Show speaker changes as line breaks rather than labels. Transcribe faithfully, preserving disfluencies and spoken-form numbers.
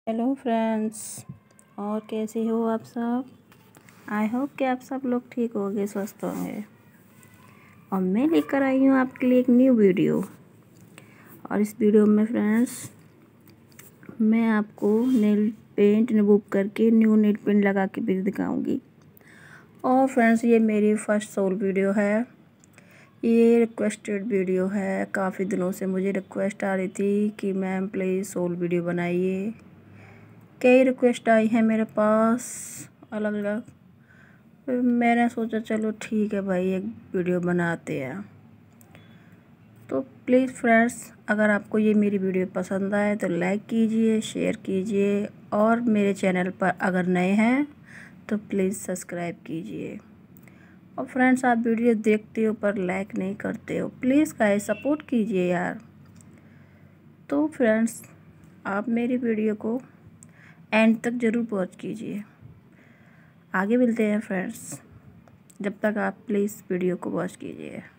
Hello friends, और कैसे हो आप सब। आई होप कि आप सब लोग ठीक होंगे, स्वस्थ होंगे। और मैं लेकर आई हूँ आपके लिए एक न्यू वीडियो। और इस वीडियो में फ्रेंड्स मैं आपको नेल पेंट रिमूव करके न्यू नेल पेंट लगा के भी दिखाऊंगी। और फ्रेंड्स ये मेरी फर्स्ट सोल वीडियो है। ये रिक्वेस्टेड वीडियो है। काफ़ी दिनों से मुझे रिक्वेस्ट आ रही थी कि मैम प्लीज़ सोल वीडियो बनाइए। कई रिक्वेस्ट आई हैं मेरे पास अलग अलग। फिर मैंने सोचा चलो ठीक है भाई, एक वीडियो बनाते हैं। तो प्लीज़ फ्रेंड्स, अगर आपको ये मेरी वीडियो पसंद आए तो लाइक कीजिए, शेयर कीजिए, और मेरे चैनल पर अगर नए हैं तो प्लीज़ सब्सक्राइब कीजिए। और फ्रेंड्स, आप वीडियो देखते हो पर लाइक नहीं करते हो, प्लीज़ गाइस सपोर्ट कीजिए यार। तो फ्रेंड्स, आप मेरी वीडियो को एंड तक ज़रूर वॉच कीजिए। आगे मिलते हैं फ्रेंड्स, जब तक आप प्लीज़ वीडियो को वॉच कीजिए।